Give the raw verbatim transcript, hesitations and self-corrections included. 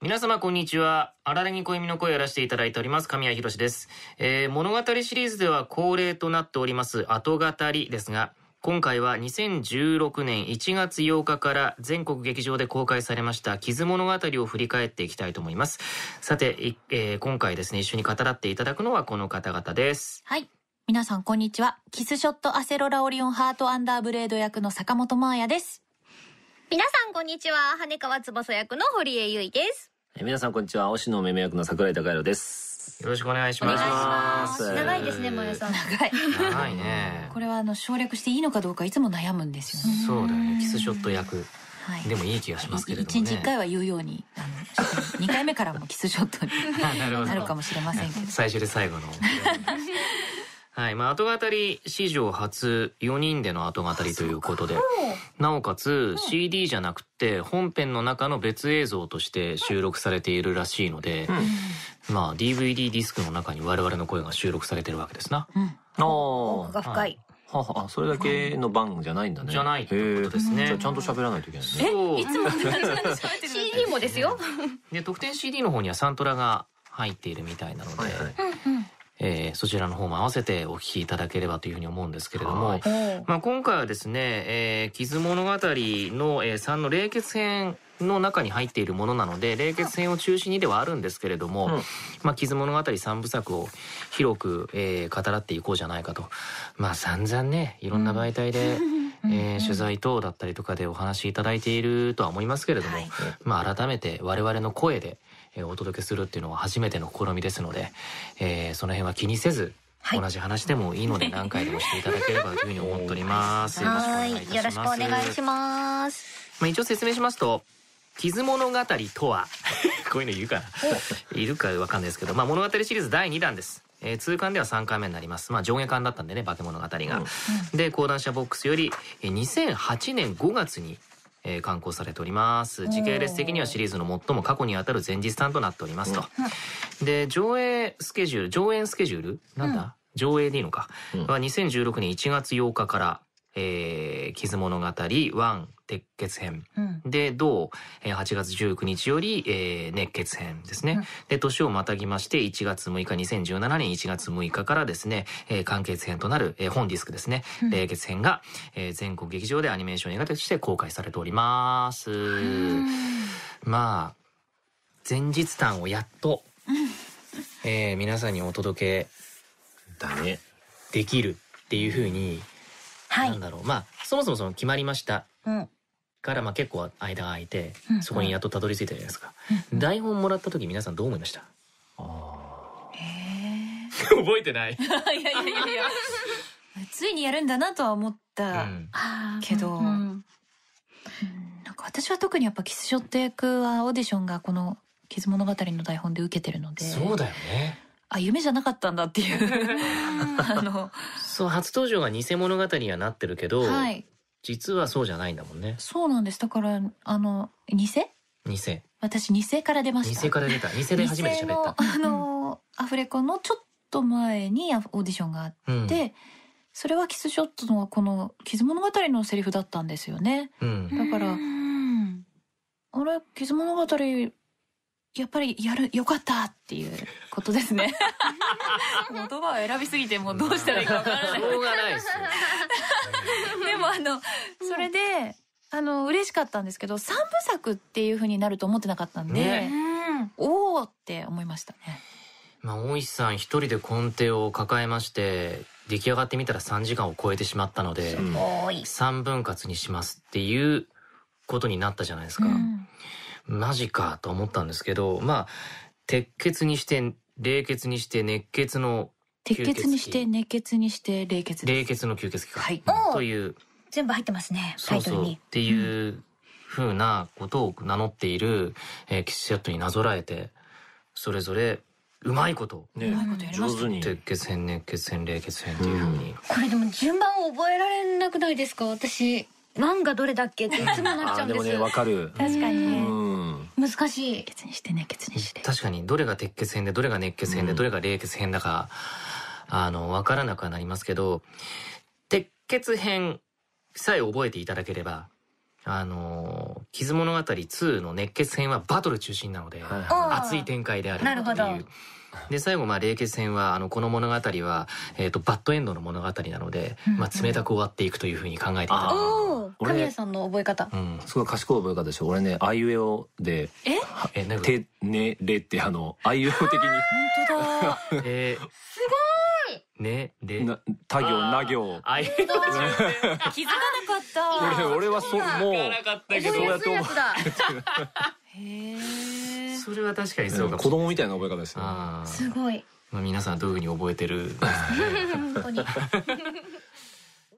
皆様こんにちは。あられに恋みの声をやらせていただいております神谷博です、えー、物語シリーズでは恒例となっております後語りですが、今回はにせんじゅうろくねんいちがつようかから全国劇場で公開されました傷物語を振り返っていきたいと思います。さて、えー、今回ですね、一緒に語らっていただくのはこの方々です。 はい、皆さんこんにちは。キスショットアセロラオリオンハートアンダーブレード役の坂本真綾です。 皆さんこんにちは。羽川翼役の堀江由衣です。 え皆さんこんにちは。押野めめ役の桜井孝弘です。 よろしくお願いします。 お願いします。長いですね、まやさん。 長い長いね。 これはあの省略していいのかどうかいつも悩むんですよね。 そうだよね、キスショット役、 はい、 でもいい気がしますけれどもね。 いちにちいっかいは言うように、あのにかいめからもキスショットになるかもしれませんけど最初で最後のはい、まあ、後語り史上初よにんでの後語りということで、なおかつ シーディー じゃなくて本編の中の別映像として収録されているらしいので、うん、まあ ディーブイディー ディスクの中に我々の声が収録されてるわけですな。 うん、 奥が深い。 はは、それだけの番じゃないんだね。 じゃないということですね。 じゃあちゃんと喋らないといけないね。 え、いつも シーディー もですよ。 で、特典 シーディー の方にはサントラが入っているみたいなので、はいはい、えー、そちらの方も合わせてお聞きいただければというふうに思うんですけれども、まあ、今回はですね、えー、傷物語の、えー、さんの冷血編の中に入っているものなので、冷血編を中心にではあるんですけれども、うん、まあ、傷物語さんぶさくを広く、えー、語らっていこうじゃないかと。まあ散々ね、いろんな媒体で、うん、えー、取材等だったりとかでお話しいただいているとは思いますけれども、はい、まあ改めて我々の声でお届けするっていうのは初めての試みですので、えー、その辺は気にせず、はい、同じ話でもいいので何回でもしていただければというふうに思っております。よろしくお願いいたします。 よろしくお願いします。 まあ、一応説明しますと、傷物語とはこういうの言うかないるかわかんないですけど、まあ、物語シリーズだいにだんです。えー、通巻ではさんかいめになります。まあ、上下巻だったんでね、化け物語が、うん、で講談社ボックスよりにせんはちねんごがつにえー、刊行されております。時系列的にはシリーズの最も過去にあたる前日譚となっておりますと、うん、で上映スケジュール上演スケジュールなんだ、うん、上映でいいのか、うん、はにせんじゅうろくねんいちがつようかから、えー、傷物語ワン鉄血編、うん、で同はちがつじゅうくにちより、えー、熱血編ですね、うん、で年をまたぎましていちがつむいかにせんじゅうななねんいちがつむいかからですね、えー、完結編となる、えー、本ディスクですね、うん、冷血編が、えー、全国劇場でアニメーション映画として公開されております。まあ前日譚をやっと、えー、皆さんにお届けだねできるっていう風に、はい、なんだろう、まあそもそもその決まりました、うんからまあ結構間が空いて、うん、そこにやっとたどり着いたじゃないですか、うん、台本もらった時皆さんどう思いました？あへ覚えてないいやいやいやいやついにやるんだなとは思った、うん、けど、うんうん、なんか私は特にやっぱキスショット役はオーディションがこの傷物語の台本で受けてるので、 そうだよね、 あ、夢じゃなかったんだっていうあのそう、初登場が偽物語にはなってるけど、はい、実はそうじゃないんだもんね。 そうなんです。だからあの偽偽私偽から出ました。 偽から出た。偽で初めて喋った。 あの、うん、アフレコのちょっと前にオーディションがあって、うん、それはキスショットのこの傷物語のセリフだったんですよね、うん、だからあれ傷物語やっぱりやるよかったっていうことですね言葉を選びすぎてもうどうしたらいいか分からないしょうがないですよでもあのそれであの嬉しかったんですけどさんぶさくっていう風になると思ってなかったんで、ね、おーって思いましたね。 まあ大石さん一人で根底を抱えまして出来上がってみたらさんじかんを超えてしまったので、さんぶん割にしますっていうことになったじゃないですか、うんマジかと思ったんですけど、まあ鉄血にして冷血にして熱血の鉄血にして熱血にして冷血です。 冷血の吸血鬼か、はい、という全部入ってますねタイトルに。そうそうっていう風なことを名乗っている、えー、キスショットになぞらえてそれぞれうまいことね、うまいことやりましたね。 鉄血編熱血編冷血編っていう風に、うん、 これでも順番を覚えられなくないですか？私ワンがどれだっけっていつもなっちゃうんです。あでもねわかる。 確かにね、うん難しい。 血にして熱血にして確かにどれが鉄血編でどれが熱血編でどれが冷血編だか、うん、あの分からなくはなりますけど鉄血編さえ覚えていただければあのー、傷物語ツーの熱血編はバトル中心なので、熱い展開であるっていう。 なるほど。 で最後まあ冷血編はあのこの物語は、えー、とバッドエンドの物語なので、うんうん、まあ、冷たく終わっていくというふうに考えていた。 おお、神谷さんの覚え方、 うん、すごい賢い覚え方でしょ。俺ねあいうえおでええてねれってあのあいうえお的に本当だえー、 すごいねれな他行な行あいうえお気づかなかった俺俺はそもう覚えやすいやつだへえそれは確かにそうかも、 子供みたいな覚え方ですよね。 すごい。 まあ皆さんどういうふうに覚えてるんですかね本当に